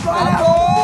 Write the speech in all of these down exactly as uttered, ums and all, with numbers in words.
มาแล้ว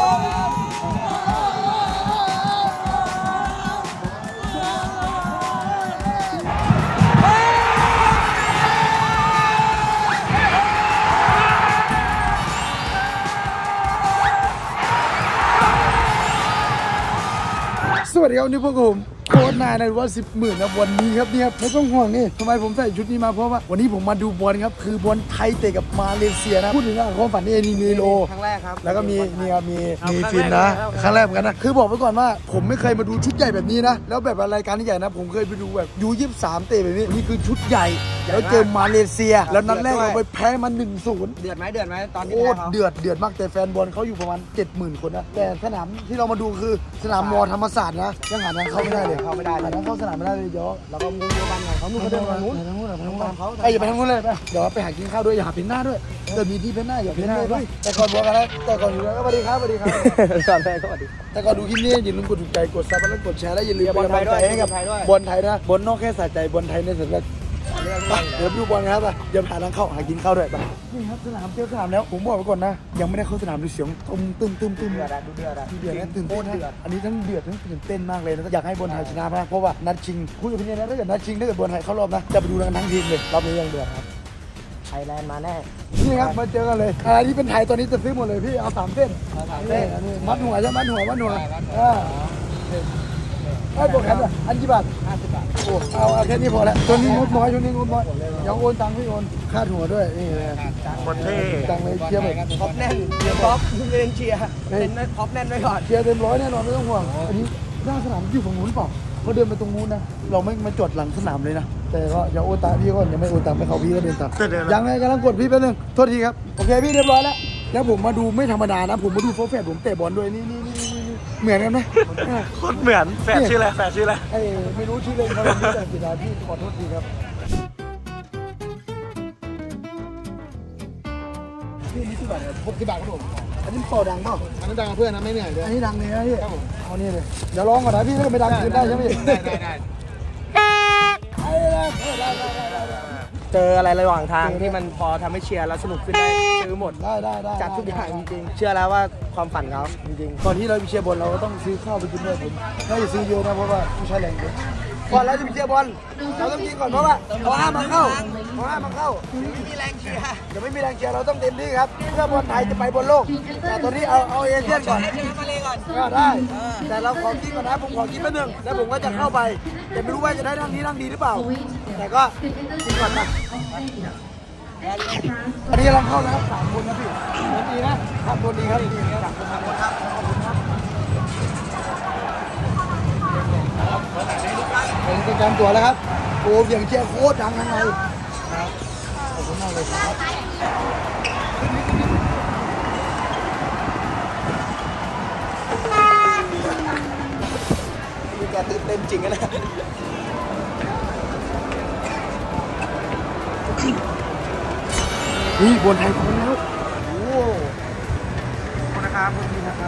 สวัสดีครับนี่พวกผมโค้ชนายในว่าสิบหมื่นนะวันนี้ครับนี่ครับไม่ต้องห่วงนี่ทำไมผมใส่ชุดนี้มาเพราะว่าวันนี้ผมมาดูบอลครับคือบอลไทยเตะกับมาเลเซียนะพูดถึงความฝันนี่นี่มีโลครั้งแรกครับแล้วก็มีนี่ครับมีมีฟินนะครั้งแรกเหมือนกันนะคือบอกไว้ก่อนว่าผมไม่เคยมาดูชุดใหญ่แบบนี้นะแล้วแบบรายการที่ใหญ่นะผมเคยไปดูแบบยูยี่สิบสามเตะแบบนี้นี่คือชุดใหญ่แล้วเจอมาเลเซียแล้วนัดแรกเราไปแพ้มันหนึ่งศูนย์เดือดไหมเดือดไหมตอนนี้โคตรเดือดเดือดมากแต่แฟนบอลเขาอยู่ประมาณเจ็ดหมื่นคนนะแต่สนามที่เรามาดูคือสนามมอธรรมศาสตร์นะยังหาทางเข้าไม่ได้เลยเข้าไม่ได้หาทางเข้าสนามไม่ได้เลยเดี๋ยวเราก็มูบ้านเขานู่นเขาเดินมานู้นทางนู้นทางนู้นเขาไปอย่าไปทางนู้นเลยไปเดี๋ยวไปหากินข้าวด้วยอย่าหาเพ้นหน้าด้วยเดี๋ยวมีที่เพ้นหน้าอย่าเพ้นหน้าด้วยแต่ก่อนบอกกันนะแต่ก่อนอยู่แล้วก็สวัสดีครับสวัสดีครับตอนแรกก็สวัสดีแต่ก่อนดูคลิปนี้อย่าลืมกดถูกใจกดซับแล้วกดแชร์และอย่าลืมเป็นกำลังใจให้กับบอลไทยนะบอลนอกแค่สะใจบอลไทยในสังกัดเดี๋ยวดูบอลครับไปเดี๋ยวหาทางเข้าหากินข้าวด้วยไปนี่ครับสนามเที่ยวสนามแล้วผมบอกไปก่อนนะยังไม่ได้เข้าสนามดูเสียงตุ้มตุ้มตุ้มตุ้มเดือดดูเดือดเดือดตื่นเต้นอันนี้ทั้งเดือดทั้งตื่นเต้นมากเลยนะอยากให้บอลไทยชนะมากเพราะว่านัดชิงพูดถึงเนี่ยนะถ้าเกิดนัดชิงถ้าเกิดบอลไทยเข้ารอบนะจะไปดูทั้งทีมเลยรอบนี้ยังเดือดครับไทยแลนด์มาแน่นี่ครับมาเจอกันเลยอะไรที่เป็นไทยตอนนี้จะซื้อหมดเลยพี่เอาสามเส้นสามเส้นมัดหัวใช่มัดหัวมัดหัวอ่าไอ้บวกกันอ่ะอันกี่บาทห้าสิบบาทโอ้เอาแค่นี้พอแล้วตัวนี้งบน้อยตัวนี้งบน้อยยังโอนตังค์พี่โอนค่าหัวด้วยนี่เลยหมดเท่ตังค์เลยเชียร์แบบท็อปแน่นเชียร์ท็อปเล่นเชียร์เล่นท็อปแน่นไว้ก่อนเชียร์เต็มร้อยแน่นอนไม่ต้องห่วงอันนี้หน้าสนามอยู่ฝั่งนู้นเปล่าเขาเดินไปตรงนู้นนะเราไม่มาจดหลังสนามเลยนะแต่ก็อย่าโอนตังค์พี่ก่อนยังไม่โอนตังค์ไม่เขาพี่ก็เดินตามยังไงกำลังกดพี่แป๊บนึงโทษทีครับโอเคพี่เรียบร้อยแล้วแล้วผมมาดูไม่ธรรมดานะผมมาดูโฟร์แฟร์ผมเตะบอลด้วยนี่นี่นี่เหมือนกันไหมโคตรเหมือนแฟร์ชื่ออะไรแฟร์ชื่ออะไรไอ้ไม่รู้ชื่อเล่นเขาเลยแต่กีฬาพี่ขอโทษทีครับพี่นี่ที่บาทเนี่ยหกสิบบาทครับผมอันนี้เป่าดังเปล่าอันนั้นดังเพื่อนนะไม่เหนื่อยเลยอันนี้ดังเลยนะพี่เอานี่เลยเดี๋ยวร้องก่อนนะพี่ถ้าไม่ดังคืนได้ใช่ไหมได้ได้ได้เจออะไรระหว่างทางที่มันพอทำให้เชียร์แล้วสนุกขึ้นได้ซื้อหมดได้ได้ได้จัดทุกอย่างจริงๆเชื่อแล้วว่าความฝันเขาจริงๆก่อนที่เราไปเชียร์บอลเราก็ต้องซื้อข้าวไปกินด้วยผมน่าจะซื้อเยอะนะเพราะว่าผู้ชายแรงเยอะก่อนเราจะไปเชียร์บอลเราต้องกินก่อนเพราะว่าเราห้ามมาเข้าเราห้ามมาเข้าไม่มีแรงเชียร์เดี๋ยวไม่มีแรงเชียร์เราต้องเต็มที่ครับเพื่อบอลไทยจะไปบอลโลกแต่ตอนนี้เอาเอาเอเชียนก่อนก็ได้แต่เราขอกินก่อนนะผมขอกินแป๊บนึงแล้วผมก็จะเข้าไปแต่ไม่รู้ว่าจะได้นั่งนี้นั่งดีหรือเปล่าแต่ก็กินก่อนนะอันนี้กำลังเข้าแล้วครับสามคนนะพี่ดีนะครับคนดีครับดีครับสามคนครับเป็นการตัวแล้วครับโอ้เสียงเชียร์โคตรดังทั้งเลยครับขอบคุณมากเลยครับมีการตื่นเต้นจริงนะนี่บนไทยคนแล้วโอ้ขอบคุณนะครับขอบคุณนะครับ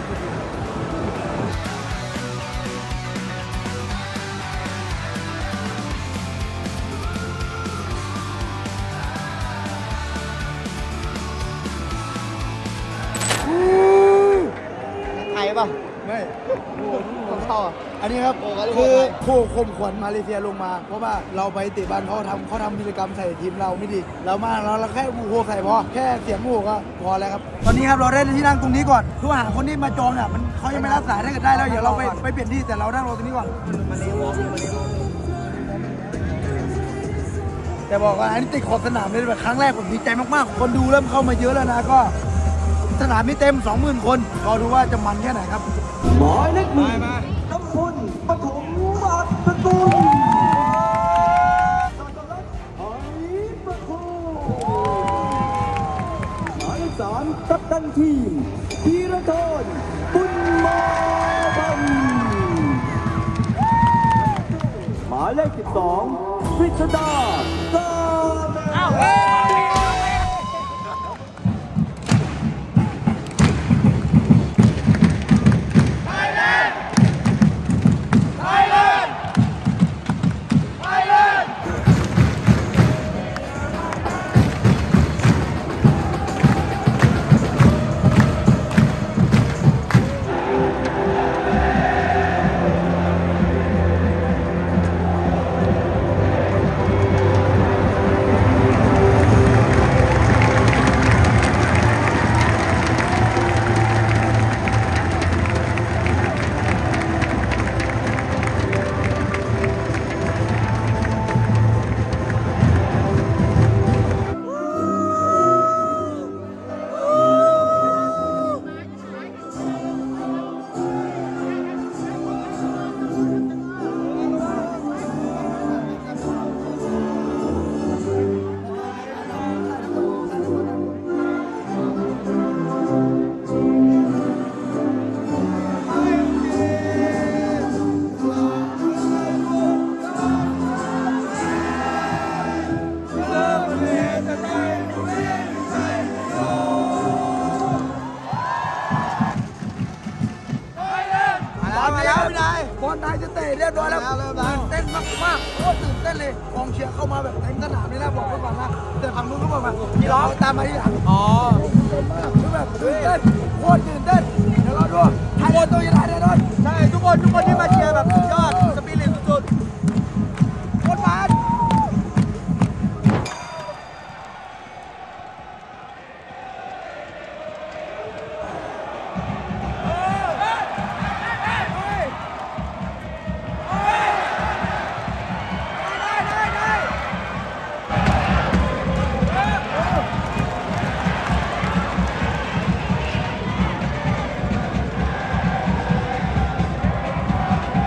ไทยป่ะไม่ผมชอบอันนี้ครับคือโคข่มขวัญมาเลเซียลงมาเพราะว่าเราไปเตะบอลเขาทำเขาทำกิจกรรมใส่ทีมเราไม่ดีเรามาเราเราแค่บูโฮใส่พอแค่เสียงบูโฮก็พอแล้วครับตอนนี้ครับเราได้ที่นั่งตรงนี้ก่อนคือหาคนที่มาจองเนี่ยมันเขายังไม่รับสายถ้าเกิดได้แล้วเดี๋ยวเราไปไปเปลี่ยนที่แต่เรานั่งรอตรงนี้ก่อนแต่บอกว่าอันนี้ติดขอบสนามเลยแบบครั้งแรกผมดีใจมากๆคนดูเริ่มเข้ามาเยอะแล้วนะก็สนามไม่เต็ม สองหมื่น คนรอดูว่าจะมันแค่ไหนครับหมายเลขหนึ่งน้ำพลปฐมอัศกุลหมายเลขสามกัปตันทีมธีรทรบุญมาบันหมายเลขสิบสองกฤษดาซาแมวอนนี้ครับบอลไทยจะเตะเรียบร้อยแล้วตื่นเต้นมากๆโคตรตื่นเต้นเลยกองเชียร์เข้ามาแบบเต็มสนามเลยนะบอกไว้ก่อนนะแต่ฝั่งนู้นก็บอกมาพี่ร้องตามมาที่หลังอ๋อตื่นเต้นมากคือแบบตื่นเต้นโคตรตื่นเต้นเดี๋ยวรอดูไทยตัวยันไทยแน่นอนใช่ทุกคนทุกคนที่มาเชียร์แบบสุดยอดสปิริตสุดๆโคตรมันเ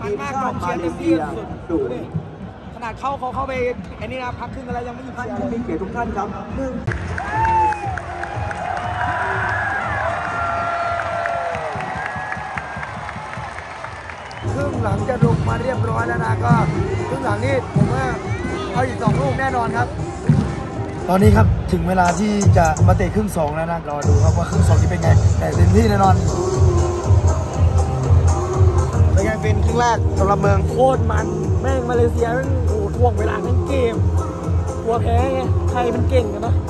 มันมากกองเชียร์เต็มที่สุดขนาดเข้าเขาเข้าไปไอ้นี่นะพักครึ่งอะไรยังไม่หยุดท่านเชียร์ผู้มีเกียรติทุกท่านครับหนึ่งครึ่งหลังจะลงมาเรียบร้อยแล้วนะก็ครึ่งหลังนี่ผมว่าเอาอีกสองลูกแน่นอนครับตอนนี้ครับถึงเวลาที่จะมาเตะครึ่งสองแล้วนะรอดูครับว่าครึ่งสองจะเป็นไงแต่เต็มที่แน่นอนเป็นไงฟินครึ่งแรกสำหรับเมืองโคตรมันแม่งมาเลเซียแม่งโอ้ทวงเวลาทั้งเกมกลัวแพ้ไงไทยมันเก่งกันนะ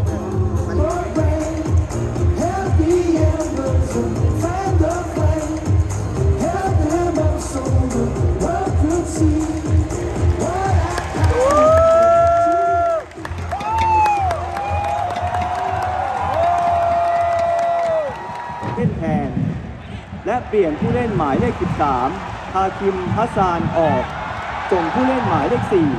เล่นแทนและเปลี่ยนผู้เล่นหมายเลขสิบสามฮาคิมฮัสซานออกส่งผู้เล่นหมายเลขสี่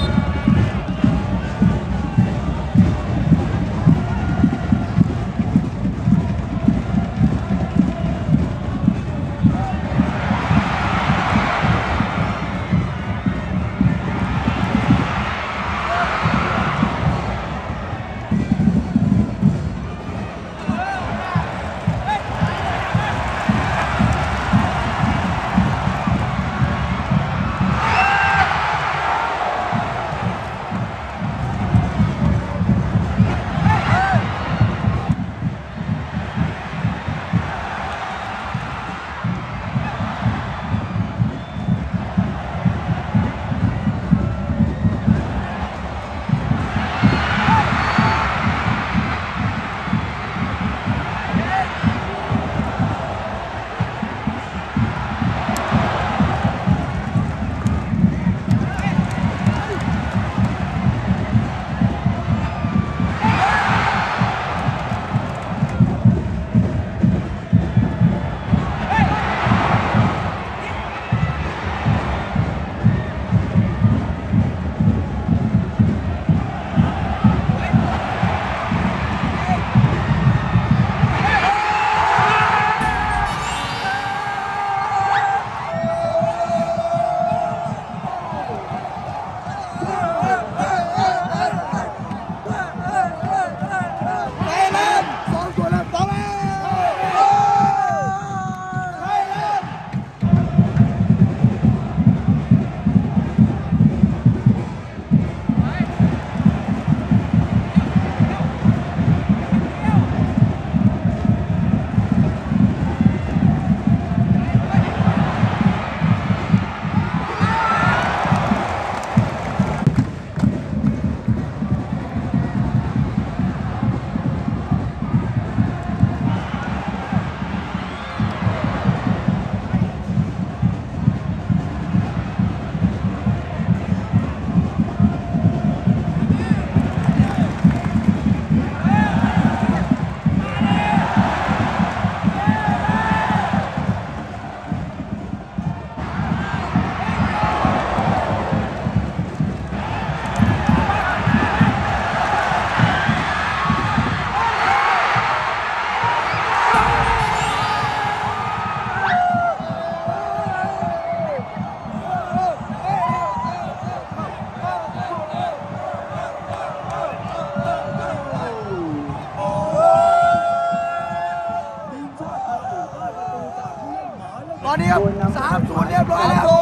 ตอนนี้ครับสามศูนย์เรียบร้อยแล้ว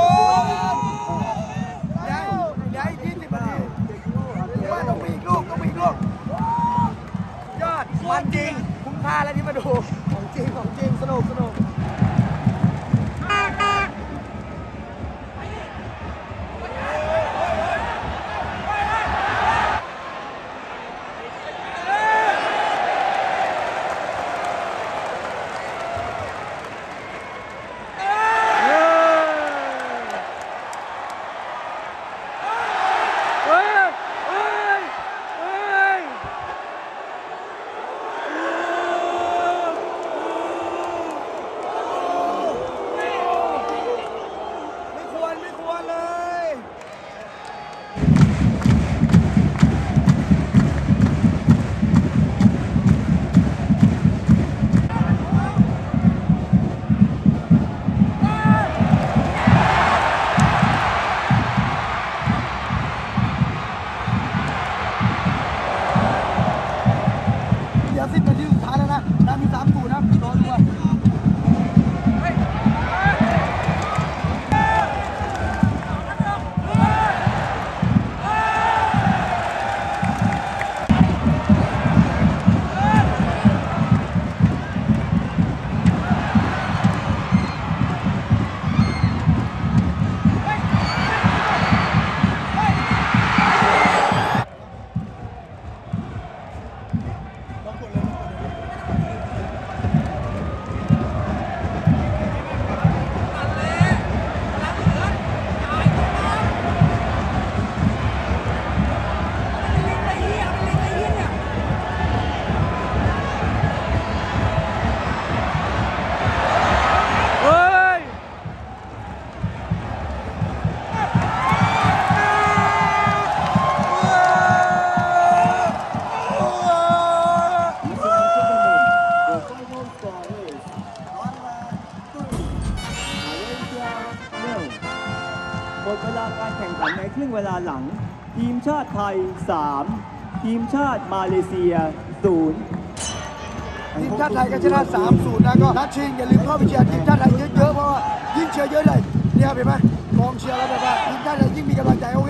ย้ายย้ายยี่สิบนาทีว่าต้องมีอีกลูกต้องมีอีกลูกยอดมันจริงคุ้มค่าแล้วที่มาดูของจริงของจริงสนุกสนุกมดเวลาการแข่งขันในครึ่งเวลาหลัง ทีมชาติไทย สาม ทีมชาติมาเลเซีย ศูนย์ทีมชาติไทยก็ชนะ สามศูนย์ นะก็นัดชิงอย่าลืมเข้าไปเชียร์ทีมชาติไทยเยอะๆเพราะว่ายิ่งเชียร์เยอะเลยเนี่ยเห็นไหมกองเชียร์แล้วแบบว่าทีมชาติไทยยิ่งมีกำลังใจเอา